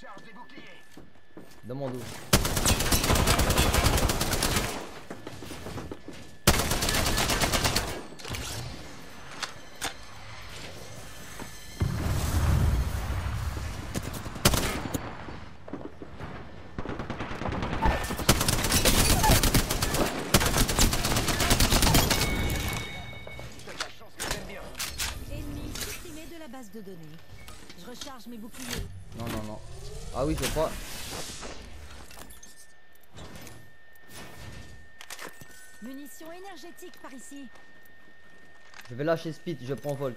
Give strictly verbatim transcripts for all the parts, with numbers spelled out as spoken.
Demande où. De données. Je recharge mes boucliers. Non, non, non. Ah oui, je crois. Munitions énergétiques par ici. Je vais lâcher Speed, je prends Volt.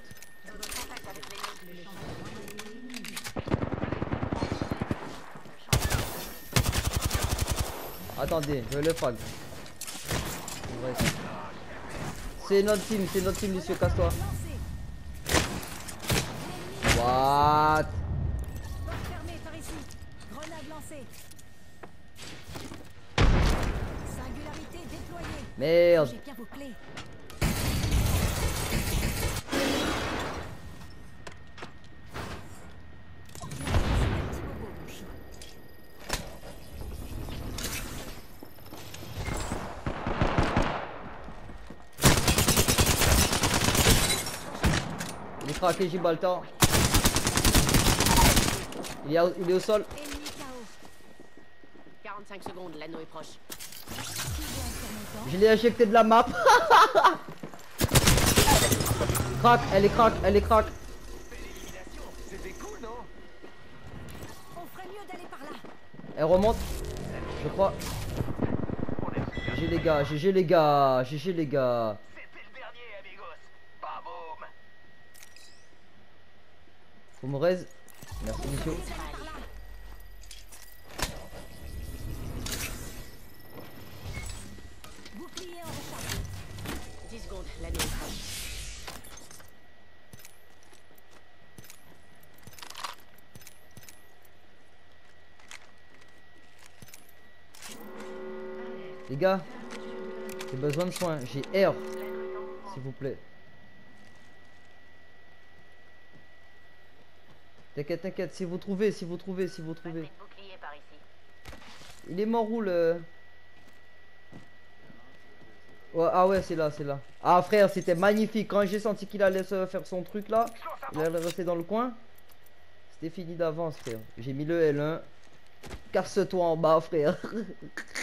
Attendez, je le frag. C'est notre team, c'est notre team, monsieur, casse-toi. What? Porte fermée par ici. Grenade lancée. Singularité déployée. Merde. J'ai bien vos clés. Il est craqué, Gibraltar. Il est, au, il est au sol. quarante-cinq secondes, l'anneau est proche. Je l'ai injecté de la map. Crac, elle est crack, elle est crack. C'était cool, non? On ferait mieux d'aller par là. Elle remonte, je crois. G G les gars, G G les gars, G G les gars. C'était le dernier, amigos. Bam, Faut me raise. Merci, monsieur. Bouclier en recharge. dix secondes, l'anneau est proche. Les gars, j'ai besoin de soins. J'ai R, s'il vous plaît. T'inquiète, t'inquiète. Si vous trouvez, si vous trouvez, si vous trouvez. Il est mort où le... Ouais, ah ouais, c'est là, c'est là. Ah frère, c'était magnifique. Quand j'ai senti qu'il allait se faire son truc là, il allait rester dans le coin. C'était fini d'avance, frère. J'ai mis le L un. Casse-toi en bas, frère.